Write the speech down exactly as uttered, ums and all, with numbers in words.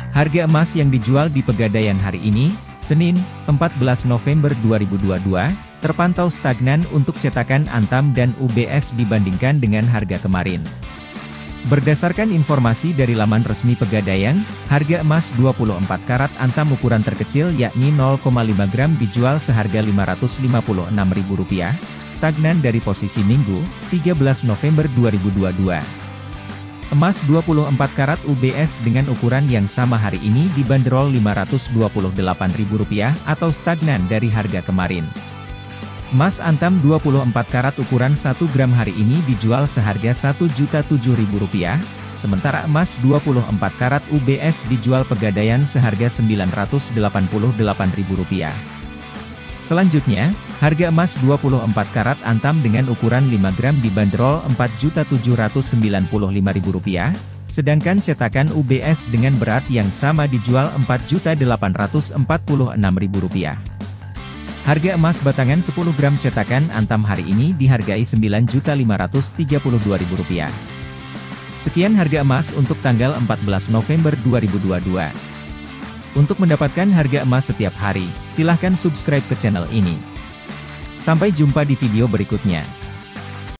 Harga emas yang dijual di Pegadaian hari ini, Senin, empat belas November dua ribu dua puluh dua, terpantau stagnan untuk cetakan Antam dan U B S dibandingkan dengan harga kemarin. Berdasarkan informasi dari laman resmi Pegadaian, harga emas dua puluh empat karat Antam ukuran terkecil yakni nol koma lima gram dijual seharga lima ratus lima puluh enam ribu rupiah, stagnan dari posisi Minggu, tiga belas November dua ribu dua puluh dua. Emas dua puluh empat karat U B S dengan ukuran yang sama hari ini dibanderol lima ratus dua puluh delapan ribu rupiah atau stagnan dari harga kemarin. Emas Antam dua puluh empat karat ukuran satu gram hari ini dijual seharga satu juta tujuh ribu rupiah, sementara emas dua puluh empat karat U B S dijual Pegadaian seharga sembilan ratus delapan puluh delapan ribu rupiah. Selanjutnya, harga emas dua puluh empat karat Antam dengan ukuran lima gram dibanderol empat juta tujuh ratus sembilan puluh lima ribu rupiah, sedangkan cetakan U B S dengan berat yang sama dijual empat juta delapan ratus empat puluh enam ribu rupiah. Harga emas batangan sepuluh gram cetakan Antam hari ini dihargai sembilan juta lima ratus tiga puluh dua ribu rupiah. Sekian harga emas untuk tanggal empat belas November dua ribu dua puluh dua. Untuk mendapatkan harga emas setiap hari, silahkan subscribe ke channel ini. Sampai jumpa di video berikutnya.